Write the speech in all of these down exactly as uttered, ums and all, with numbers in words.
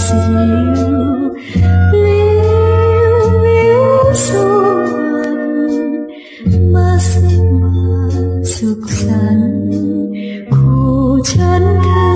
สิวเปลี่ยววิวสวนมาสุขมาสุขสันต์คู่ฉันเธอ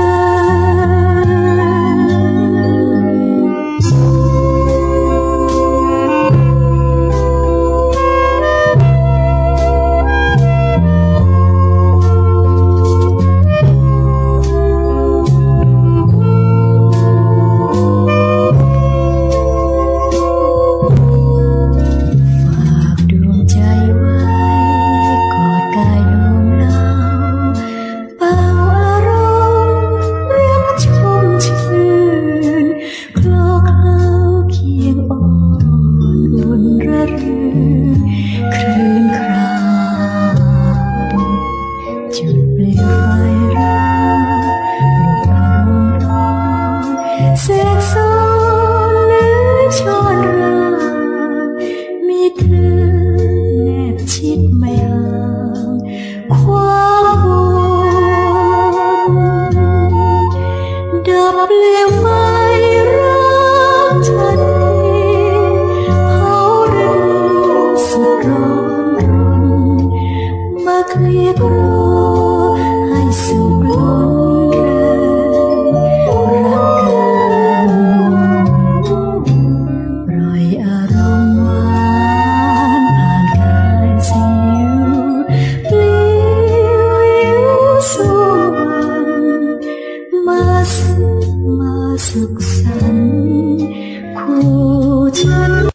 แทรกซ้อนหรือช้อนรามีเธอแนบชิดไม่ห่างความวนดับเปลวไฟรักฉันทีเผาฤดสุดร้อนรนมาเคลียร์กรอให้สุขล้นเริงรักกันปล่อยอารมณ์หวานผ่านกายสิวเปลี่ยวสวนมาสุขมาสุขสันต์คู่ฉัน